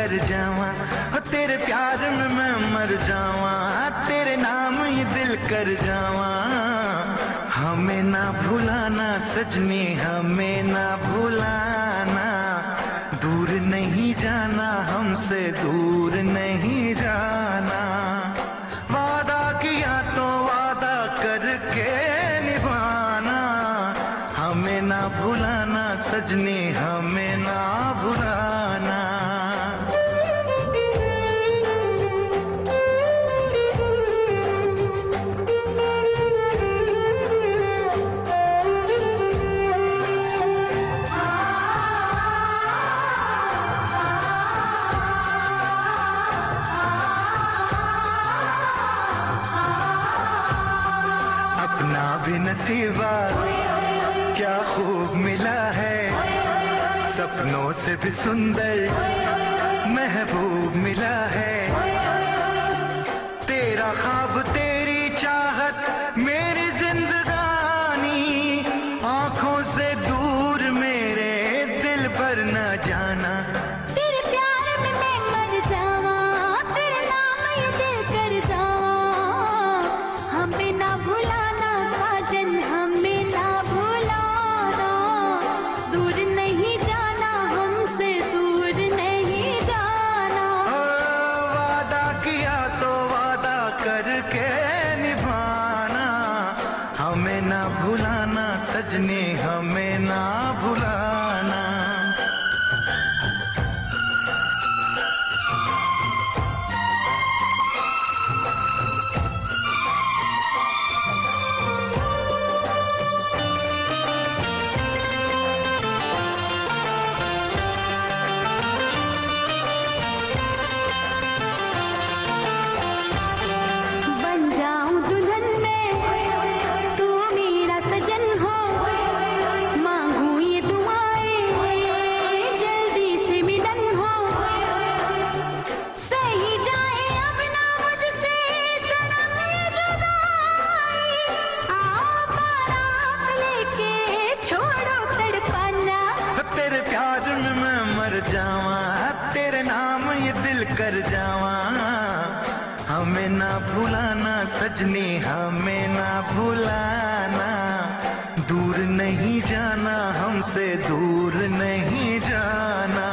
कर जावा, तेरे प्यार में मैं मर जावा, तेरे नाम ये दिल कर जावा। हमें ना भुलाना सजनी, हमें ना भुलाना, दूर नहीं जाना हमसे, दूर नहीं जाना। वादा किया तो वादा करके निभाना, हमें ना भुलाना सजनी, हमें ना भुलाना। अपना भी नसीबा क्या खूब मिला है, सपनों से भी सुंदर महबूब मिला है। तेरा ख्वाब तेरी चाहत मेरी जिंदगानी, आंखों से दूर मेरे दिल पर न जाना। तेरे प्यार में मैं मर जावा, तेरे नाम ये दिल कर जावा। हमें ना भुलाना साजन, हमें ना भुलाना, दूर नहीं जाना हमसे, दूर नहीं जाना। वादा किया तो वादा करके निभाना, हमें ना भुलाना सजनी, हमें ना भुलाना। बन जाऊं दुल्हन मैं, तू मेरा सजन हो, मांगू ये दुआएं जल्दी से मिलन हो। सही जाए अब ना मुझसे सनम ये जुदाई, आओ बारात लेके छोड़ो तड़पाना। तेरे प्यार में मैं मर जावा, तेरे नाम ये दिल कर जावा। हमें ना भुलाना सजनी, हमें ना भुलाना, दूर नहीं जाना हमसे, दूर नहीं जाना।